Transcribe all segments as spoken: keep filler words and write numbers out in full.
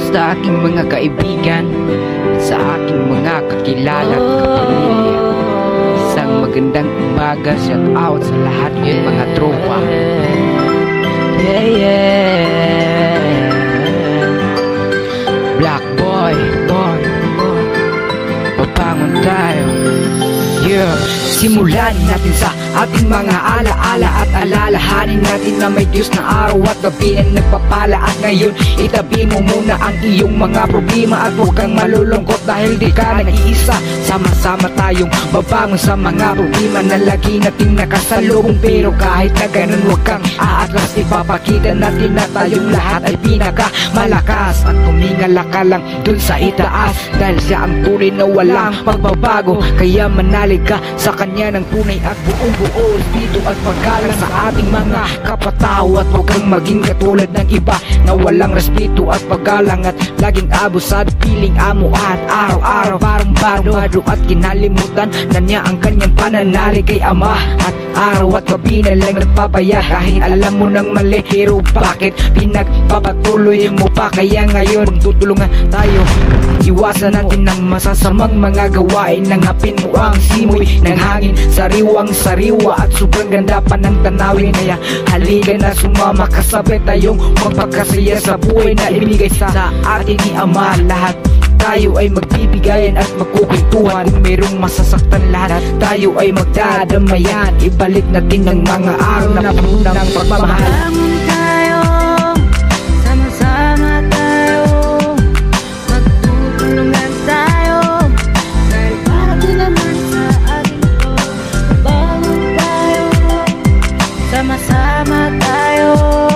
sa aking mga kaibigan at sa aking mga kakilala at kapamilya. Isang magandang umaga, shout out sa lahat ng mga tropa. Yeah, yeah. Black boy, boy, boy, papangon tayo. Yeah. Simulan natin sa ating mga alaala at alalahanin natin na may Diyos na araw at gabi na nagpapala. At ngayon itabi mo muna ang iyong mga problema at huwag kang malulungkot dahil di ka nag-iisa. Sama-sama tayong babangon sa mga problema na lagi nating nakasalubong. Pero kahit na ganun huwag kang aatras, ipapakita natin na tayong lahat ay pinakamalakas. At tumingala ka lang dun sa itaas dahil siya ang tunay na walang pagbabago. Kaya manalig ka sa kanya ng tunay at buong buo dito at paggalang sa ating mga kapatao. At huwag kang maging katulad ng iba na walang respeto at paggalang at laging abusado, piling amo at araw-araw parang baro at kinalimutan na niya ang kanyang pananalig kay Ama. At araw at gabi na lang nagpapaya kahit alam mo nang mali. Pero bakit pinagpapatuloy mo pa? Kaya ngayon magtutulungan tayo, iwasan natin ng masasamang mga gawain. Nangapin mo ang simoy ng hangin, sariwang sariwa at sobrang ganda pa ng tanawin. Kaya halika na sumama, kasabay tayong magpakasaya sa buhay na ibigay sa atin ni Ama. Lahat tayo ay magbibigayan at magkukwentuhan. Kung mayroong masasaktan lahat tayo ay magdadamayan. Ibalik natin ang mga araw na puno ng pagmamahal. Sama-sama tayo,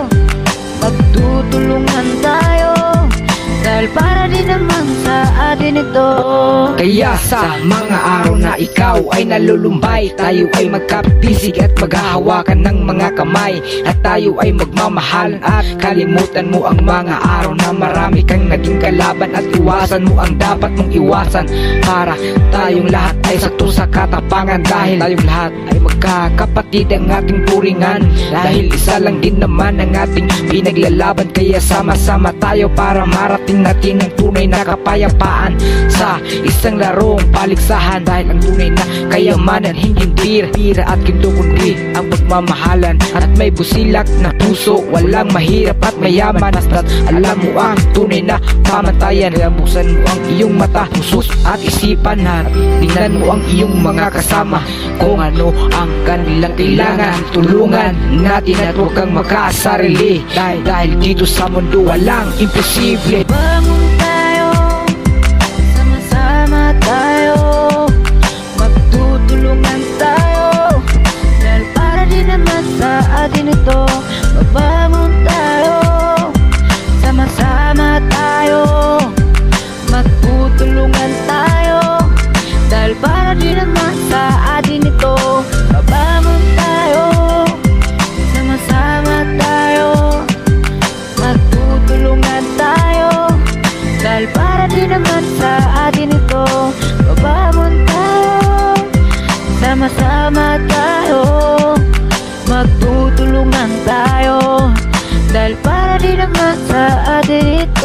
magtutulungan tayo, dahil para din naman sa atin ito. Kaya sa mga araw na ikaw ay nalulumbay, tayo ay magkapisig at maghahawakan ng mga kamay. At tayo ay magmamahalan at kalimutan mo ang mga araw na marami kang naging kalaban. At iwasan mo ang dapat mong iwasan para tayong lahat ay sakto sa katapangan. Dahil tayong lahat ay magkakapatid ang ating turingan, dahil isa lang din naman ang ating pinaglalaban. Kaya sama-sama tayo para marating natin ang tunay na kapayapaan sa isang larong paligsahan. Dahil ang tunay na kayamanan hindi bira at ginto kundi ang pagmamahalan. At may busilak na puso, walang mahirap at mayaman. Basta't alam mo ang tunay na kamatayan. Kaya buksan mo ang iyong mata, puso at isipan at tingnan mo ang iyong mga kasama kung ano ang kanilang kailangan. Tulungan natin at huwag kang makasarili, dahil, dahil dito sa mundo walang imposible. Bangon tayo, sama-sama tayo, magtutulungan tayo, dahil para din naman sa atin ito. Bangon tayo, sama-sama tayo, magtutulungan tayo, dahil para din naman sa atin ito. Bangon tayo, sama-sama tayo, magtutulungan tayo, dahil para din naman sa atin ito. Babangon tayo, sama-sama tayo, magtutulungan tayo, dahil para din naman sa atin ito.